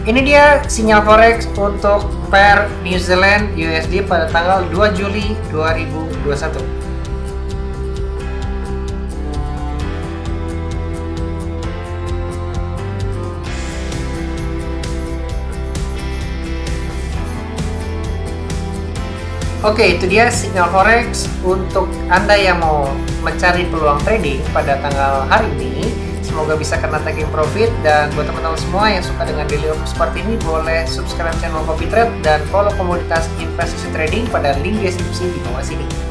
Ini dia sinyal forex untuk pair New Zealand USD pada tanggal 2 Juli 2021. Oke, itu dia sinyal forex untuk Anda yang mau mencari peluang trading pada tanggal hari ini. Semoga bisa kena taking profit, dan buat teman-teman semua yang suka dengan daily offer seperti ini, boleh subscribe channel Copy Trade dan follow komunitas investasi trading pada link deskripsi di bawah sini.